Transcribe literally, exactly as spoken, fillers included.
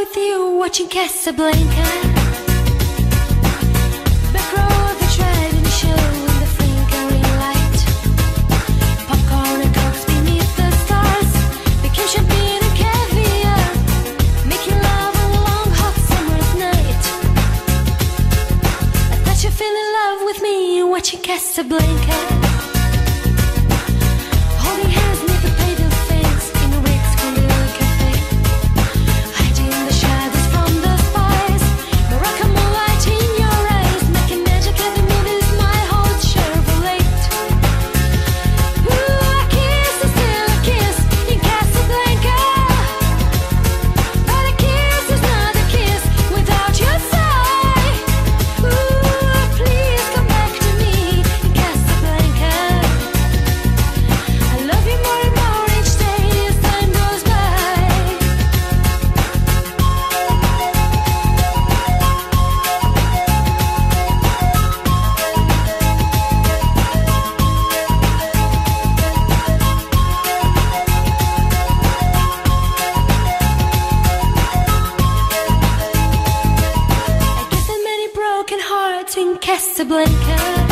with you watching Casablanca. Back row of the driving show in the flickering light. Popcorn and cokes beneath the stars became champagne and caviar, making love on a long hot summer's night. I thought you fell in love with me watching Casablanca. Holding hands near the paved fence in a Mexican cafe, hiding the shadows from the spies. Moroccan moonlight in your eyes, making magic every minute's my whole Chevrolet. Ooh, a kiss is still a kiss in Casablanca, but a kiss is not a kiss without your sigh. Ooh, please come back to me in Casablanca. I love you more and more each day as time goes by. I guess that many broken hearts in Casablanca.